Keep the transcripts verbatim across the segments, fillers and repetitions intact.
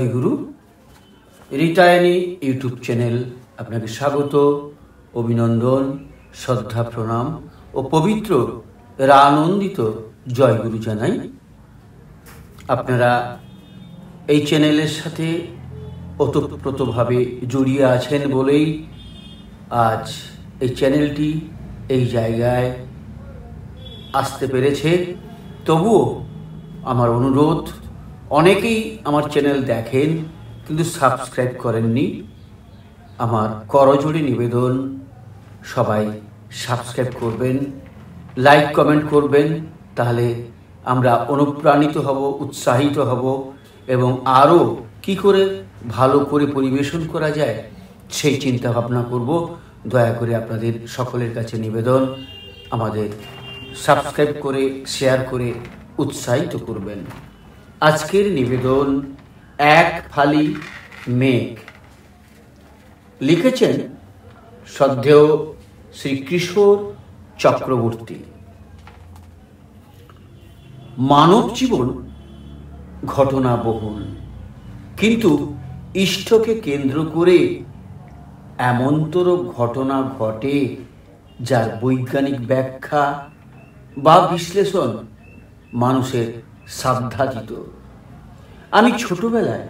জয়গুরু। রিতায়ানী YouTube channel আপনাকে স্বাগত, অভিনন্দন, শ্রদ্ধা, প্রণাম ও পবিত্র আনন্দিত জয়গুরু জানাই। আপনারা এই চ্যানেলের সাথে ওতপ্রোতভাবে জড়িয়ে আছেন বলেই আজ এই চ্যানেলটি এই জায়গায় আসতে পেরেছে। তবুও আমার অনুরোধ, অনেকেই আমার চ্যানেল দেখেন কিন্তু সাবস্ক্রাইব করেননি। আমার করজোড়ে নিবেদন, সবাই সাবস্ক্রাইব করবেন, লাইক কমেন্ট করবেন, তাহলে আমরা অনুপ্রাণিত হব, উৎসাহিত হব এবং আরও কি করে ভালো করে পরিবেশন করা যায় সেই চিন্তা ভাবনা করব। দয়া করে আপনাদের সকলের কাছে নিবেদন, আমাদের সাবস্ক্রাইব করে শেয়ার করে উৎসাহিত করবেন। আজকের নিবেদন এক ফালি মেঘ। লিখেছেন শ্রদ্ধেয় শ্রী কিশোর চক্রবর্তী। মানব জীবন ঘটনা বহুল, কিন্তু ইষ্টকে কেন্দ্র করে এমনতর ঘটনা ঘটে যার বৈজ্ঞানিক ব্যাখ্যা বা বিশ্লেষণ মানুষের সাধ্যাতীত। আমি ছোটবেলায়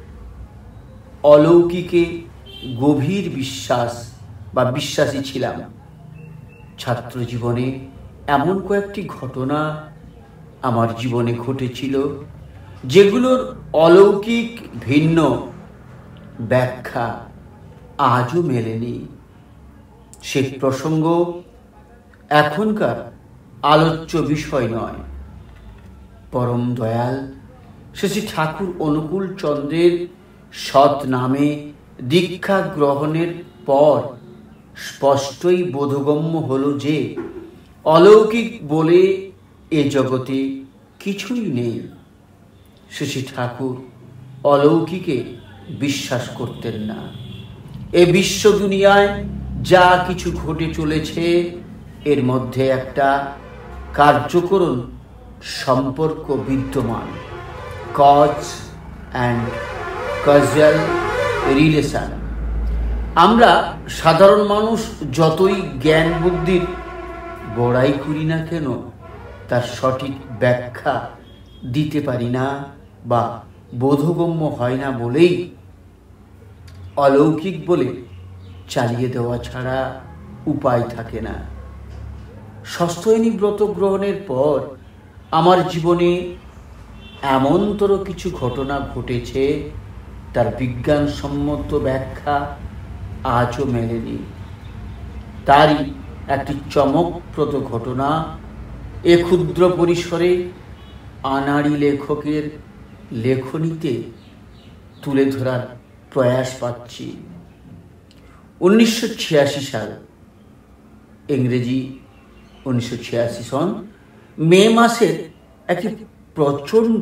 অলৌকিকে গভীর বিশ্বাস বা বিশ্বাসী ছিলাম। ছাত্র জীবনে এমন কয়েকটি ঘটনা আমার জীবনে ঘটেছিল যেগুলোর অলৌকিক ভিন্ন ব্যাখ্যা আজও মেলেনি। সে প্রসঙ্গ এখনকার আলোচ্য বিষয় নয়। পরম দয়াল শ্রী ঠাকুর অনুকূল চন্দ্রের সৎ নামে দীক্ষা গ্রহণের পর স্পষ্টই বোধগম্য হল যে অলৌকিক বলে এ জগতে কিছুই নেই। শ্রী ঠাকুর অলৌকিকে বিশ্বাস করতেন না। এ বিশ্ব দুনিয়ায় যা কিছু ঘটে চলেছে এর মধ্যে একটা কার্যকরণ সম্পর্ক বিদ্যমান, কজ অ্যান্ড কজাল রিলেশন। আমরা সাধারণ মানুষ যতই জ্ঞান বুদ্ধির বড়াই করি না কেন, তার সঠিক ব্যাখ্যা দিতে পারি না বা বোধগম্য হয় না বলেই অলৌকিক বলে চালিয়ে দেওয়া ছাড়া উপায় থাকে না। ষষ্ঠয়নী ব্রত গ্রহণের পর আমার জীবনে এমনতর কিছু ঘটনা ঘটেছে তার বিজ্ঞানসম্মত ব্যাখ্যা আজও মেলেনি। তারই একটি চমকপ্রদ ঘটনা এ ক্ষুদ্র পরিসরে আনাড়ি লেখকের লেখনীতে তুলে ধরার প্রয়াস পাচ্ছি। উনিশশো ছিয়াশি সাল, ইংরেজি উনিশশো ছিয়াশি সন মে মাসের একটি প্রচণ্ড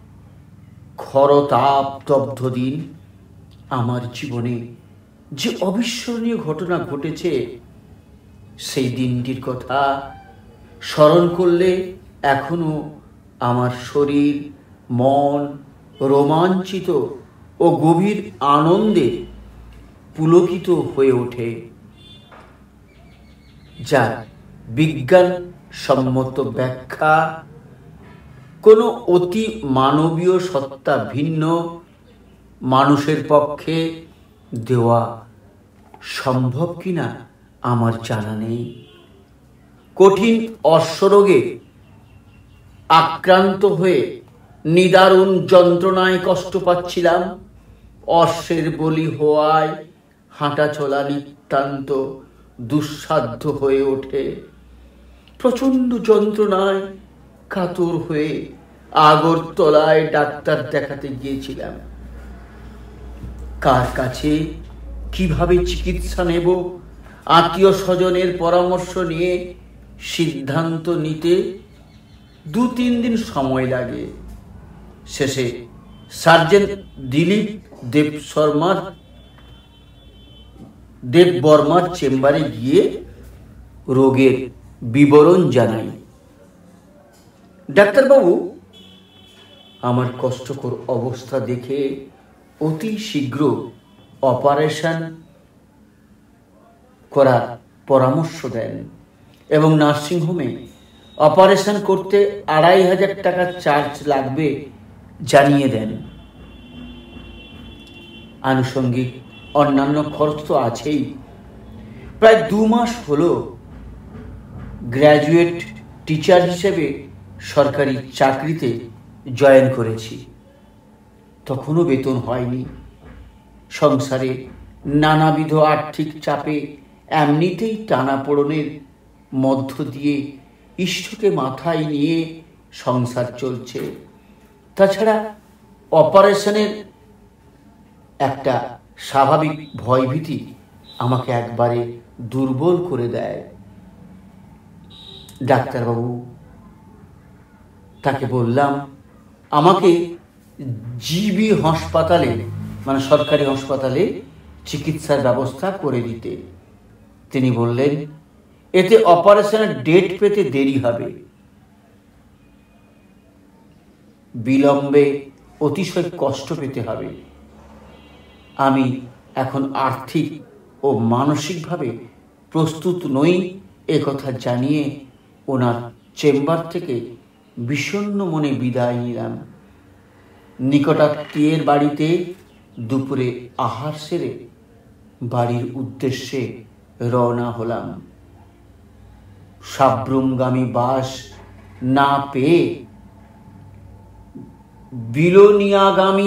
খরতাপদগ্ধ দিন আমার জীবনে যে অবিস্মরণীয় ঘটনা ঘটেছে সেই দিনটির কথা স্মরণ করলে এখনো আমার শরীর মন রোমাঞ্চিত ও গভীর আনন্দে পুলকিত হয়ে ওঠে। যার বিজ্ঞান সম্মত ব্যাখ্যা কোনো অতি মানবীয় সত্তা ভিন্ন মানুষের পক্ষে দেওয়া সম্ভব কিনা আমার জানা নেই। কঠিন অশ্বরোগে আক্রান্ত হয়ে নিদারুণ যন্ত্রণায় কষ্ট পাচ্ছিলাম। অশ্বের বলি হওয়ায় হাঁটা চলা নিতান্ত দুঃসাধ্য হয়ে ওঠে। প্রচণ্ড যন্ত্রণায় কাতর হয়ে আগরতলায় ডাক্তার দেখাতে গিয়েছিলাম। কার কাছে কিভাবে চিকিৎসা নেব, আত্মীয় স্বজনের পরামর্শ নিয়ে সিদ্ধান্ত নিতে দু তিন দিন সময় লাগে। শেষে সার্জেন্ট দিলীপ দেব শর্মার দেব বর্মার চেম্বারে গিয়ে রোগের বিবরণ জানাই। ডাক্তারবাবু আমার কষ্টকর অবস্থা দেখে অতি শীঘ্র অপারেশন করার পরামর্শ দেন এবং নার্সিংহোমে অপারেশন করতে আড়াই হাজার টাকা চার্জ লাগবে জানিয়ে দেন। আনুষঙ্গিক অন্যান্য খরচ তো আছেই। প্রায় দু মাস হলো গ্র্যাজুয়েট টিচার হিসেবে সরকারি চাকরিতে জয়েন করেছি, তখনও বেতন হয়নি। সংসারে নানাবিধ আর্থিক চাপে এমনিতেই টানাপোড়েনের মধ্য দিয়ে ইষ্টকে মাথায় নিয়ে সংসার চলছে। তাছাড়া অপারেশনের একটা স্বাভাবিক ভয়ভীতি আমাকে একবারে দুর্বল করে দেয়। ডাক্তারবাবু, তাকে বললাম আমাকে জিবি হাসপাতালে, মানে সরকারি হাসপাতালে চিকিৎসার ব্যবস্থা করে দিতে। তিনি বললেন এতে অপারেশনের ডেট পেতে দেরি হবে, বিলম্বে অতিশয় কষ্ট পেতে হবে। আমি এখন আর্থিক ও মানসিকভাবে প্রস্তুত নই এ কথা জানিয়ে ওনার চেম্বার থেকে বিষণ্ণ মনে বিদায় নিলাম। নিকটাত্মীয়ের বাড়িতে দুপুরে আহার সেরে বাড়ির উদ্দেশ্যে রওনা হলাম। সাব্রুমগামী বাস না পেয়ে বিলোনিয়াগামী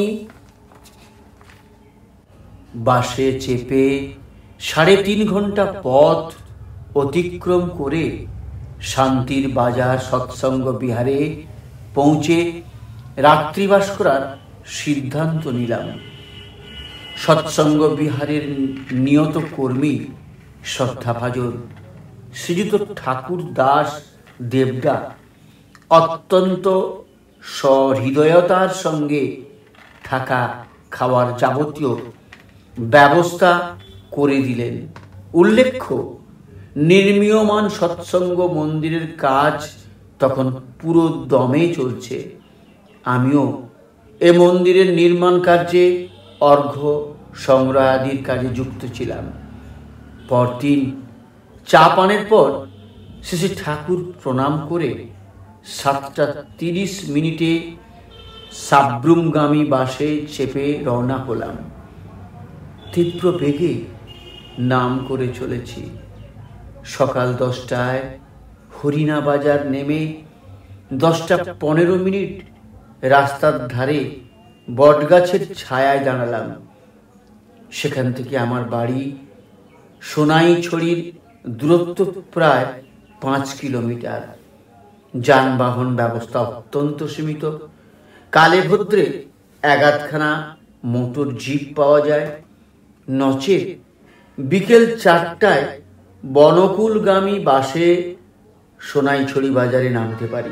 বাসে চেপে সাড়ে তিন ঘন্টা পথ অতিক্রম করে শান্তির বাজার সৎসঙ্গ বিহারে পৌঁছে রাত্রিবাস করার সিদ্ধান্ত নিলাম। সৎসঙ্গ বিহারের নিয়ত কর্মী শ্রদ্ধাভাজন শ্রীযুত ঠাকুর দাস দেবদা অত্যন্ত সহৃদয়তার সঙ্গে থাকা খাওয়ার যাবতীয় ব্যবস্থা করে দিলেন। উল্লেখ্য, নির্মীয়মান সৎসঙ্গ মন্দিরের কাজ তখন পুরো দমে চলছে। আমিও এ মন্দিরের নির্মাণ কার্যে অর্ঘ্য সংগ্রহাদির কাজে যুক্ত ছিলাম। পরদিন চা পানের পর শেষে ঠাকুর প্রণাম করে সাতটা তিরিশ মিনিটে সাব্রুমগামী বাসে চেপে রওনা হলাম। তীব্র বেগে নাম করে চলেছি। সকাল দশটায় হরিণা বাজার নেমে দশটা পনেরো মিনিট রাস্তার ধারে বটগাছের ছায়ায় দাঁড়ালাম। সেখান থেকে আমার বাড়ি সোনাইছড়ির দূরত্ব প্রায় পাঁচ কিলোমিটার। যানবাহন ব্যবস্থা অত্যন্ত সীমিত। কালে ভদ্রে এগাতখানা মোটর জিপ পাওয়া যায়, নচেত বিকেল চারটায় বনকুলগামী বাসে সোনাইছড়ি বাজারে নামতে পারি।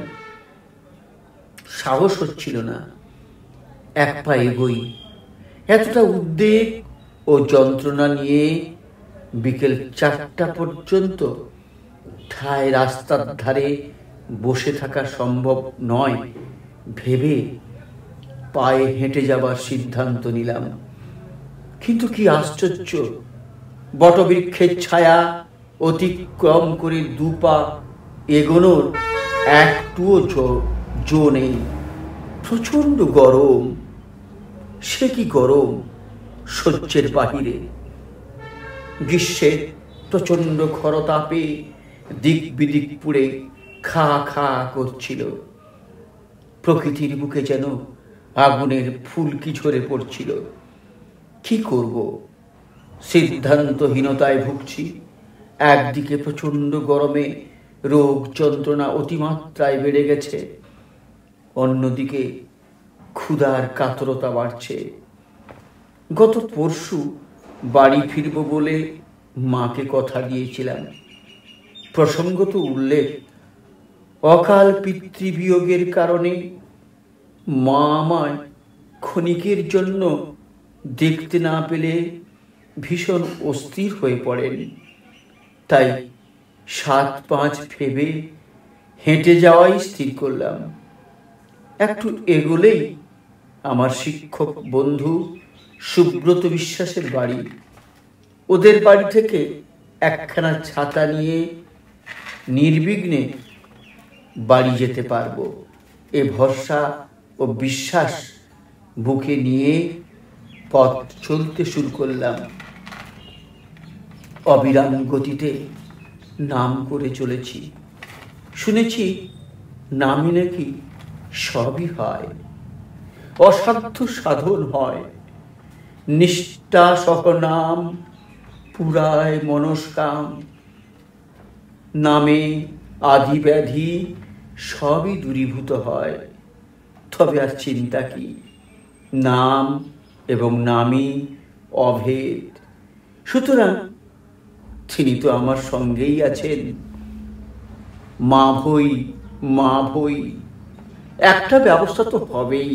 সাহস হচ্ছিল না, এক পা এগোই। এতটা উদ্বেগ ও যন্ত্রণা নিয়ে বিকেল চারটা পর্যন্ত ঠায় রাস্তার ধারে বসে থাকা সম্ভব নয় ভেবে পায়ে হেঁটে যাবার সিদ্ধান্ত নিলাম। কিন্তু কি আশ্চর্য, বটবৃক্ষের ছায়া অতিক্রম করে দুপা এগোনোর একটুও জো নেই। প্রচণ্ড গরম, সে কি গরম, সহ্যের বাহিরে। গ্রীষ্মের প্রচণ্ড খরতাপে দিক বিদিক পুড়ে খা খা করছিল। প্রকৃতির বুকে যেন আগুনের ফুলকি ঝরে পড়ছিল। কি করব, সিদ্ধান্তহীনতায় ভুগছি। একদিকে প্রচণ্ড গরমে রোগ যন্ত্রণা অতিমাত্রায় বেড়ে গেছে, অন্যদিকে ক্ষুধার কাতরতা বাড়ছে। গত পরশু বাড়ি ফিরব বলে মাকে কথা দিয়েছিলাম। প্রসঙ্গত উল্লেখ, অকাল পিতৃবিয়োগের কারণে মা আমায় ক্ষণিকের জন্য দেখতে না পেলে ভীষণ অস্থির হয়ে পড়েন। তাই সাত পাঁচ ভেবে হেঁটে যাওয়াই স্থির করলাম। একটু এগোলেই আমার শিক্ষক বন্ধু সুব্রত বিশ্বাসের বাড়ি। ওদের বাড়ি থেকে একখানা ছাতা নিয়ে নির্বিঘ্নে বাড়ি যেতে পারবো, এ ভরসা ও বিশ্বাস বুকে নিয়ে পথ চলতে শুরু করলাম। অবিরাম গতিতে নাম করে চলেছি। শুনেছি নামই নাকি সবই হয়, অসাধ্য সাধন হয়। নিষ্ঠা সহ নাম পুরায় মনস্কাম। নামে আদি ব্যাধি সবই দূরীভূত হয়। তবে আর চিন্তা কি, নাম এবং নামই অভেদ। সুতরাং তিনি তো আমার সঙ্গেই আছেন। মা ভই মা ভই, একটা ব্যবস্থা তো হবেই।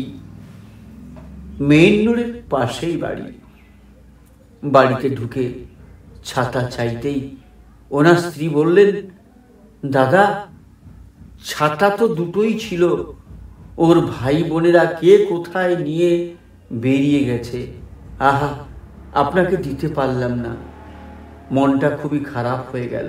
মেইন রোডের পাশেই বাড়ি। বাড়িতে ঢুকে ছাতা চাইতেই ওনার স্ত্রী বললেন, দাদা ছাতা তো দুটোই ছিল, ওর ভাই বোনেরা কে কোথায় নিয়ে বেরিয়ে গেছে। আহা, আপনাকে দিতে পারলাম না, মনটা খুবই খারাপ হয়ে গেল।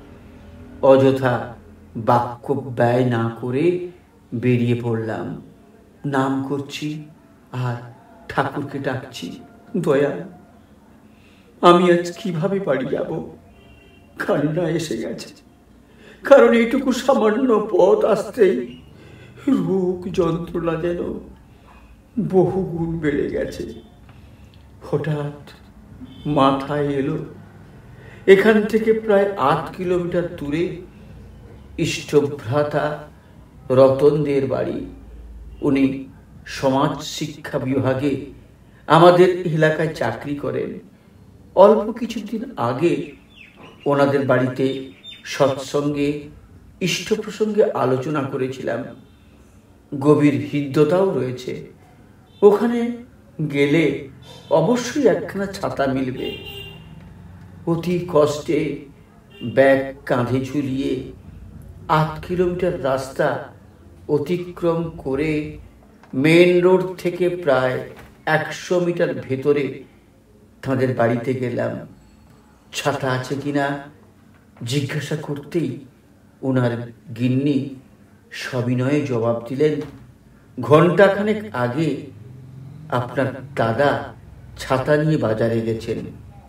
অযথা বাক্য ব্যয় না করে বেরিয়ে পড়লাম। নাম করছি আর ঠাকুরকে ডাকছি, দয়া আমি আজ কিভাবে বাড়ি যাব। কান্না এসে গেছে, কারণ এইটুকু সামান্য পথ আসতেই রোগ যন্ত্রণা যেন বহুগুণ বেড়ে গেছে। হঠাৎ মাথায় এলো এখান থেকে প্রায় আট কিলোমিটার দূরে ইষ্টভ্রাতা রতনদের বাড়ি। উনি সমাজ শিক্ষা বিভাগে আমাদের এলাকায় চাকরি করেন। অল্প কিছুদিন আগে ওনাদের বাড়িতে সৎসঙ্গে ইষ্ট প্রসঙ্গে আলোচনা করেছিলাম। গভীর হৃদ্যতাও রয়েছে। ওখানে গেলে অবশ্যই একখানা ছাতা মিলবে। অতি কষ্টে ব্যাগ কাঁধে ঝুলিয়ে আট কিলোমিটার রাস্তা অতিক্রম করে মেন রোড থেকে প্রায় একশো মিটার ভেতরে তাঁদের বাড়িতে গেলাম। ছাতা আছে কিনা জিজ্ঞাসা করতেই ওনার গিন্নি সবিনয়ে জবাব দিলেন, ঘণ্টাখানেক আগে আপনার দাদা ছাতা নিয়ে বাজারে গেছেন।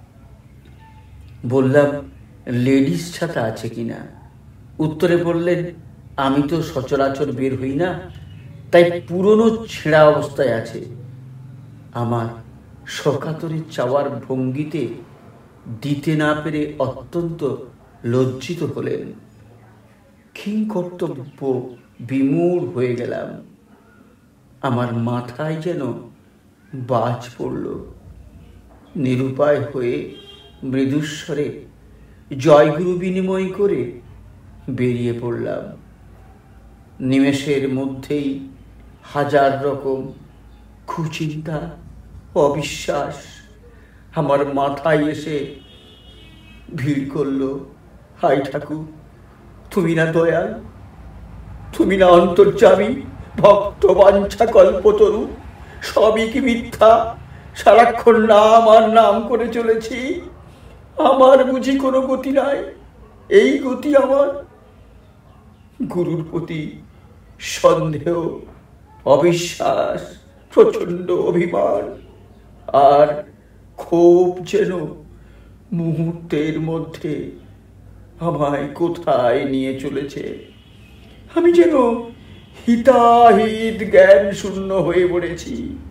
বললাম, লেডিস ছাতা আছে কিনা? উত্তরে বললেন, আমি তো সচরাচর বের হই না, তাই পুরনো ছেঁড়া অবস্থায় আছে। আমার সকাতরে চাওয়ার ভঙ্গিতে দিতে না পেরে অত্যন্ত লজ্জিত হলেন। কিংকর্তব্য বিমূঢ় হয়ে গেলাম। আমার মাথায় যেন বাজ পড়ল। নিরুপায় হয়ে মৃদুস্বরে জয়গুরু বিনিময় করে বেরিয়ে পড়লাম। নিমেষের মধ্যেই হাজার রকম কুচিন্তা, অবিশ্বাস আমার মাথায় এসে ভিড় করল। হাই ঠাকুর, তুমি না দয়াল, তুমি না অন্তর্যামী, ভক্ত বাঞ্ছা কল্পতরু, সবই কি মিথ্যা? সারাক্ষণ নাম আর নাম করে চলেছি। আমার বুঝি কোনো গতি নাই? এই গতি আমার। গুরুর প্রতি সন্দেহ, অবিশ্বাস, প্রচন্ড অভিমান আর ক্ষোভ যেন মুহূর্তের মধ্যে আমায় কোথায় নিয়ে চলেছে। আমি যেন হিতাহিত জ্ঞান শূন্য হয়ে পড়েছি।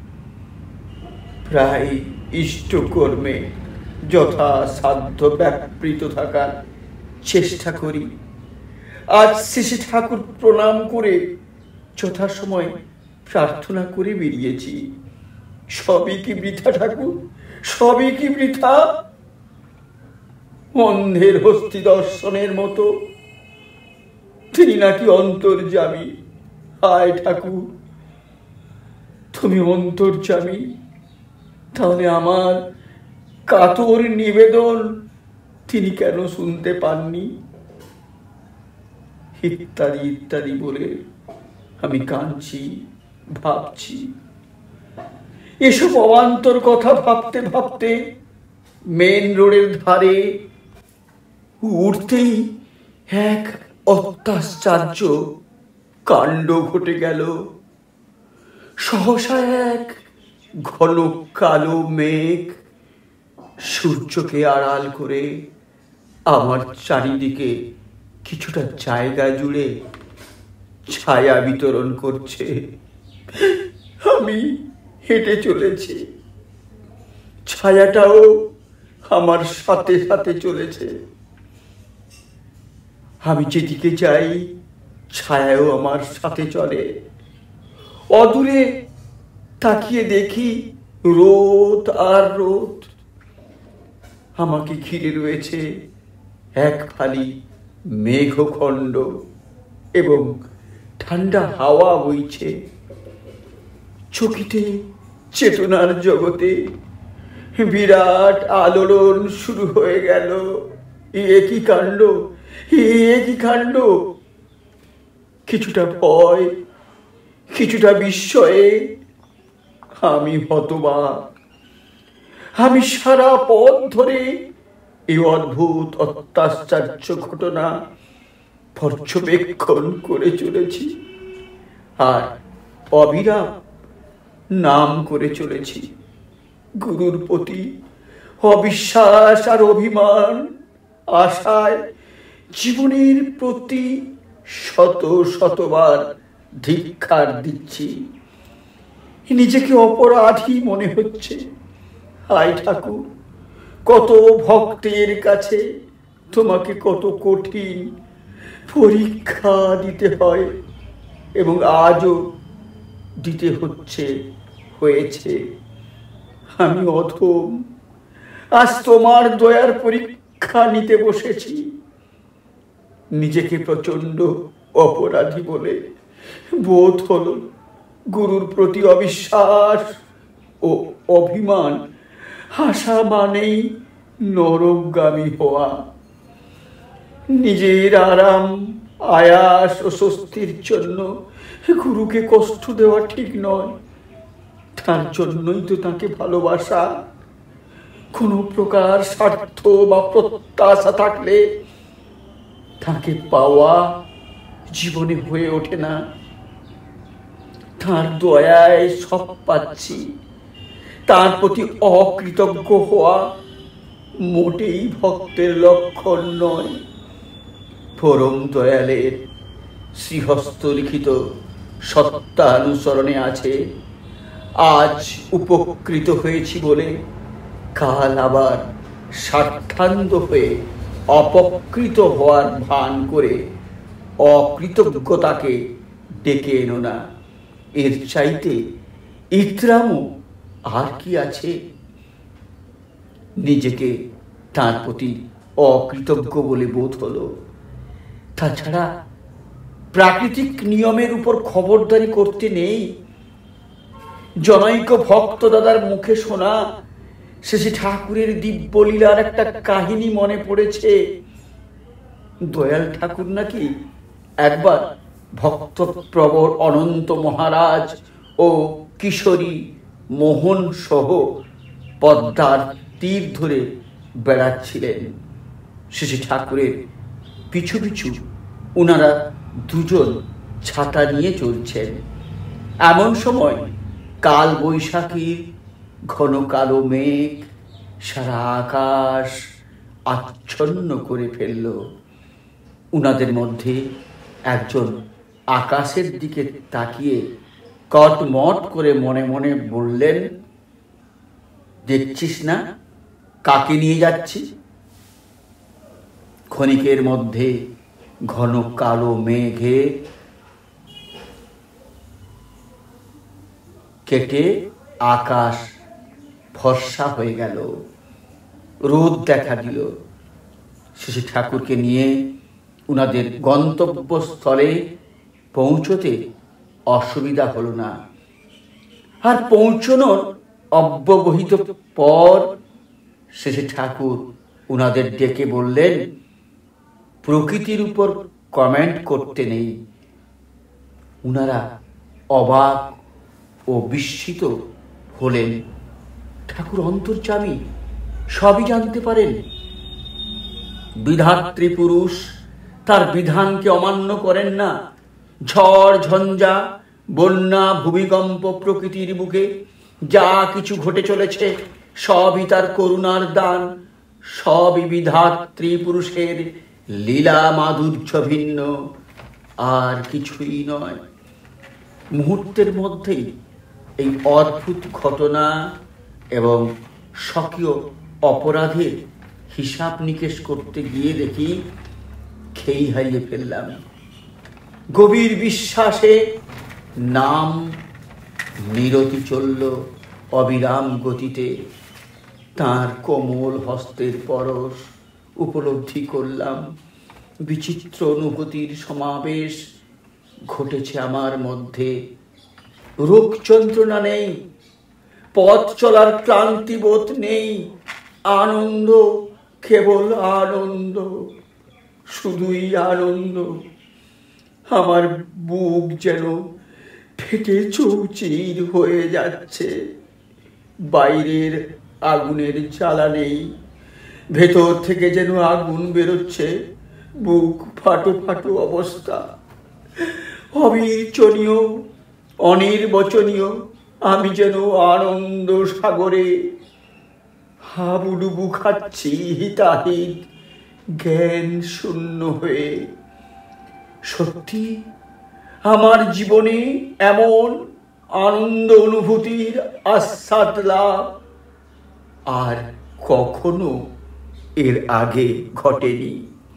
প্রায় ইষ্টকর্মে যথাসাধ্য ব্যাপৃত থাকার চেষ্টা করি। আজ শেষে ঠাকুর প্রণাম করে যথাসময় প্রার্থনা করে বেরিয়েছি। সবই কি বৃথা ঠাকুর? সবই কি বৃথা? অন্ধের হস্তি দর্শনের মতো তিনি নাকি অন্তর্যামী। হায় ঠাকুর, তুমি অন্তর্যামী, তাহলে আমার কাতর নিবেদন তিনি কেন শুনতে পাননি? ইত্যাদি ইত্যাদি বলে আমি কাঁদছি, ভাবছি। এসব অবান্তর কথা ভাবতে ভাবতে মেন রোডের ধারে উঠতেই এক অত্যাশ্চর্য কাণ্ড ঘটে গেল। সহসা এক ঘন কালো মেঘ সূর্যকে আড়াল করে আমার চারিদিকে কিছুটা জায়গা জুড়ে ছায়া বিতরণ করছে। আমি হেঁটে চলেছি, ছায়াটাও আমার সাথে সাথে চলেছে। আমি যেদিকে যাই ছায়াও আমার সাথে চলে। অদূরে তাকিয়ে দেখি রোদ আর রোদ। আমাকে ঘিরে রয়েছে এক ফালি মেঘখণ্ড এবং ঠান্ডা হাওয়া বইছে। চকিতে চেতনার জগতে বিরাট আলোড়ন শুরু হয়ে গেল। এ কি কাণ্ড, এ কি কাণ্ড! কিছুটা ভয়, কিছুটা বিস্ময়ে আমি হতবাক। আমি সারা পথ ধরে এই অদ্ভুত অত্যাশ্চর্য ঘটনা পর্যবেক্ষণ করে চলেছি আর অবিরাম নাম করে চলেছি গুরুর প্রতি অবিশ্বাস আর অভিমান, আশায় জীবনের প্রতি শত শতবার ধিক্কার দিচ্ছি। নিজেকে অপরাধী মনে হচ্ছে। হায় ঠাকুর, কত ভক্তের কাছে তোমাকে কত কঠিন পরীক্ষা দিতে হয় এবং আজও দিতে হচ্ছে, হয়েছে। আমি অধম, আজ তোমার দয়ার পরীক্ষা নিতে বসেছি। নিজেকে প্রচন্ড অপরাধী বলে বোধ হলো। গুরুর প্রতি অবিশ্বাস ও অভিমান, আশা মানেই নরকগামী হওয়া। নিজের আরাম, আয়াস ও স্বস্তির জন্য গুরুকে কষ্ট দেওয়া ঠিক নয়। তার জন্যই তো তাকে ভালোবাসা। কোনো প্রকার স্বার্থ বা প্রত্যাশা থাকলে তাকে পাওয়া জীবনে হয়ে ওঠে না। তার দয়ায় সব পাচ্ছি। তার প্রতি অকৃতজ্ঞ হওয়া মোটেই ভক্তের লক্ষণ নয়। পরম দয়ালের শ্রীহস্ত লিখিত সত্যানুসরণে আছে, আজ উপকৃত হয়েছি বলে কাল আবার স্বার্থান্ধ হয়ে অপকৃত হওয়ার ভান করে অকৃতজ্ঞতাকে ডেকে এনো না। এর চাইতে ইতরামও আর কি আছে? নিজেকে তার প্রতি অকৃতজ্ঞ বলে বোধ হলো। তাছাড়া প্রাকৃতিক নিয়মের উপর খবরদারি করতে নেই। জনৈক ভক্ত দাদার মুখে শোনা শেষে ঠাকুরের দিব্যলীলার একটা কাহিনী মনে পড়েছে। দয়াল ঠাকুর নাকি একবার ভক্তপ্রবর অনন্ত মহারাজ ও কিশোরী মোহন সহ পদ্মার তীর ধরে বেড়াচ্ছিলেন। শেষে ঠাকুরের পিছু পিছু ওনারা দুজন ছাতা নিয়ে চলছেন। এমন সময় কাল বৈশাখীর ঘন কালো মেঘ সারা আকাশ আচ্ছন্ন করে ফেলল। উনাদের মধ্যে একজন আকাশের দিকে তাকিয়ে কটমট করে মনে মনে বললেন, দেখছিস না কাকে নিয়ে যাচ্ছি? ক্ষণিকের মধ্যে ঘন কালো মেঘে কেটে আকাশ ফর্সা হয়ে গেল, রোদ দেখা দিল। শেষে ঠাকুরকে নিয়ে উনাদের গন্তব্যস্থলে পৌঁছতে অসুবিধা হলো না। আর পৌঁছনোর অব্যবহিত পর শেষে ঠাকুর উনাদের ডেকে বললেন, প্রকৃতির উপর কমেন্ট করতে নেই। উনারা অবাক ও বিস্মিত হলেন ঠাকুর অন্তর্যামী, সবই জানতে পারেন। বিধাত্রী পুরুষ তার বিধানকে অমান্য করেন না। ঝড় ঝঞ্ঝা, বন্যা, ভূমিকম্প প্রকৃতির বুকে যা কিছু ঘটে চলেছে সবই তার করুণার দান, সবই বিধাত্রী পুরুষের লীলা মাধুর্য ভিন্ন, আর কিছুই নয়। মুহূর্তের মধ্যেই এই অদ্ভুত ঘটনা এবং স্বকীয় অপরাধের হিসাব নিকেশ করতে গিয়ে দেখি খেই হারিয়ে ফেললাম। গভীর বিশ্বাসে নাম নিরতি চলল অবিরাম গতিতে। তাঁর কোমল হস্তের পরশ উপলব্ধি করলাম। বিচিত্র অনুভূতির সমাবেশ ঘটেছে আমার মধ্যে। রোগ যন্ত্রণা নেই, পথ চলার ক্লান্তিবোধ নেই, আনন্দ, কেবল আনন্দ, শুধুই আনন্দ। আমার বুক যেন ফেটে চৌচির হয়ে যাচ্ছে। বাইরের আগুনের জ্বালা নেই, ভেতর থেকে যেন আগুন বেরোচ্ছে। বুক ফাটো ফাটো অবস্থা, অবিচনীয়, অনির্বচনীয়। আমি যেন আনন্দ সাগরে হাবুডুবু খাচ্ছি হিতাহিত, জ্ঞান শূন্য হয়ে। সত্যি আমার জীবনে এমন আনন্দ অনুভূতির আস্বাদ লাভ আর কখনো এর আগে ঘটেনি।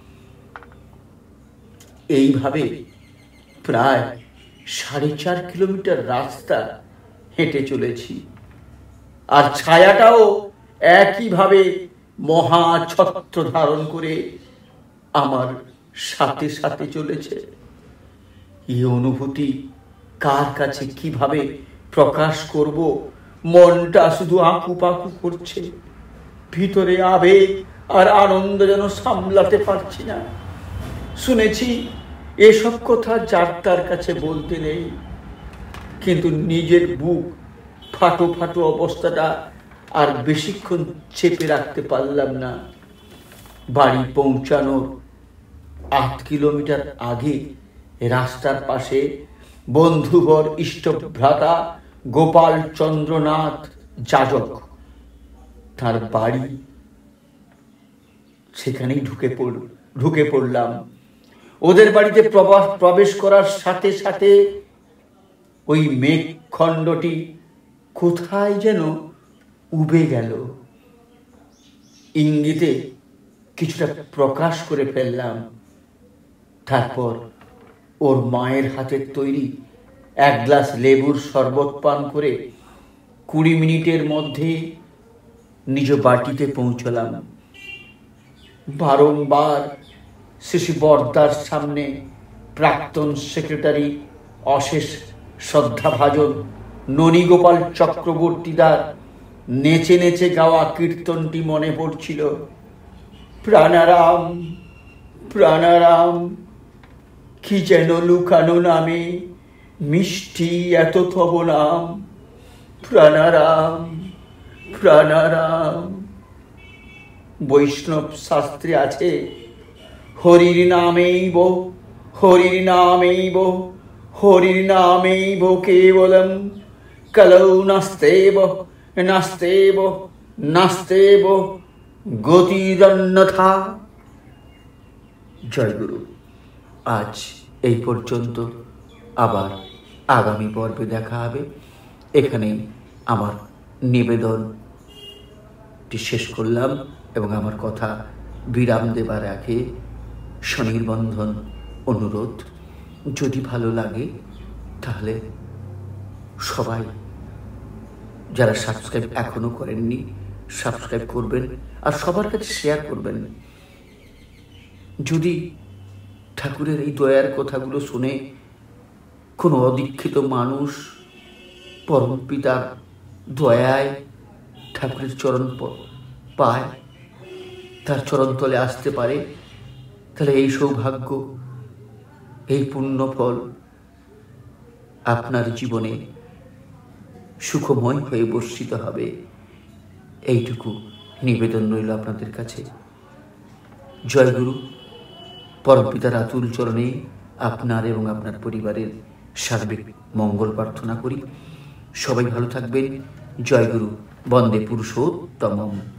এইভাবে প্রায় সাড়ে চার কিলোমিটার রাস্তা হেঁটে চলেছি, আর ছায়াটাও একইভাবে মহা ছত্র ধারণ করে আমার সাথে সাথে চলেছে। এই অনুভূতি কার কাছে কিভাবে প্রকাশ করব, মনটা শুধু আঁকু পাকু করছে। ভিতরে আবেগ আর আনন্দ যেন সামলাতে পারছি না। শুনেছি এসব কথা যার তার কাছে বলতে নেই, কিন্তু নিজের বুক ফাটো ফাটো অবস্থাটা আর বেশিক্ষণ চেপে রাখতে পারলাম না। বাড়ি পৌঁছানোর আট কিলোমিটার আগে রাস্তার পাশে বন্ধুবর ইষ্টভ্রাতা গোপাল চন্দ্রনাথ যাজক, তার বাড়ি, সেখানেই ঢুকে পড় ঢুকে পড়লাম। ওদের বাড়িতে প্রবেশ করার সাথে সাথে ওই মেঘখণ্ডটি কোথায় যেন উবে গেল। ইঙ্গিতে কিছুটা প্রকাশ করে ফেললাম। তারপর ওর মায়ের হাতের তৈরি এক গ্লাস লেবুর শরবত পান করে কুড়ি মিনিটের মধ্যে নিজ বাটিতে পৌঁছলাম। বারংবার শিশু বর্দার সামনে প্রাক্তন সেক্রেটারি অশেষ শ্রদ্ধাভাজন ননীগোপাল চক্রবর্তীদার নেচে নেচে গাওয়া কীর্তনটি মনে পড়ছিল। প্রাণারাম প্রাণারাম, কি যেন লুকানো নামে মিষ্টি এত তব নাম। প্রাণারাম প্রাণারাম। বৈষ্ণব শাস্ত্রে আছে, হরির নামেইব হরির নামেইব হরির নামেইব কেবলম, কলৌ নাস্তেব নাস্তেব নাস্তেব গতিরন্যথা। জয়গুরু। আজ এই পর্যন্ত, আবার আগামী পর্বে দেখা হবে। এখানেই আমার নিবেদনটি শেষ করলাম এবং আমার কথা বিরাম দেবার আগে স্বনির্বন্ধন অনুরোধ, যদি ভালো লাগে তাহলে সবাই যারা সাবস্ক্রাইব এখনো করেননি সাবস্ক্রাইব করবেন, আর সবার কাছে শেয়ার করবেন। যদি ঠাকুরের এই দয়ার কথাগুলো শুনে কোনো অদীক্ষিত মানুষ পরম পিতার দয়ায় ঠাকুরের চরণ পায়, তার চরণতলে আসতে পারে, তাহলে এই সৌভাগ্য, এই পুণ্যফল আপনার জীবনে সুখময় হয়ে বর্ষিত হবে। এইটুকু নিবেদন রইল আপনাদের কাছে। জয় গুরু। পরমপিতার আতুল চরণে আপনার এবং আপনার পরিবারের সার্বিক মঙ্গল প্রার্থনা করি। সবাই ভালো থাকবেন। জয় গুরু। বন্দে পুরুষোত্তমম।